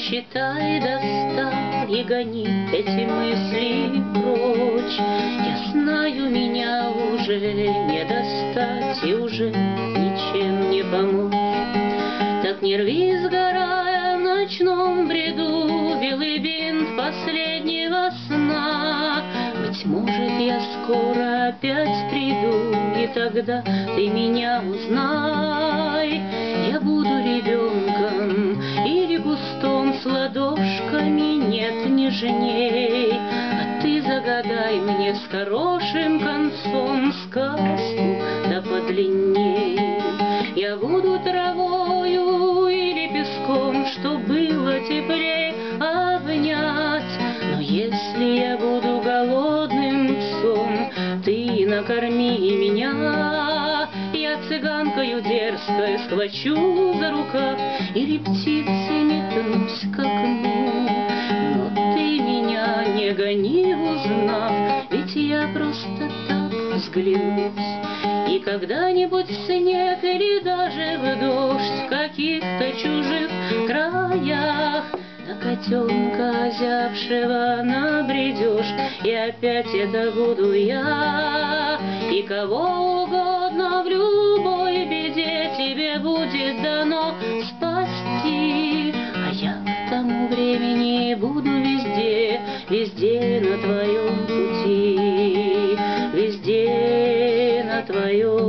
считай, достал и гони эти мысли прочь. Я знаю, меня уже не достать и уже ничем не помочь. Так не рви, сгорая в ночном бреду, белый бинт последнего сна. Быть может, я скоро опять приду, и тогда ты меня узнай. Я буду ребенком или кустом с ладошками, нет нежней. А ты загадай мне с хорошим концом сказку да подлинней. Я буду травою или песком, что было теплее обнять. Но если я буду голодным псом, ты накорми меня. Я цыганкою дерзкой схвачу за рукав или птицей метнусь к окну. Но ты меня не гони, узнав, ведь я просто так взглянуть. И когда-нибудь в снег или даже в дождь в каких-то чужих краях на котенка озябшего набредешь, и опять это буду я. И кого угодно в любой беде тебе будет дано спасти, а я к тому времени буду везде, везде на твоем пути, везде на твоем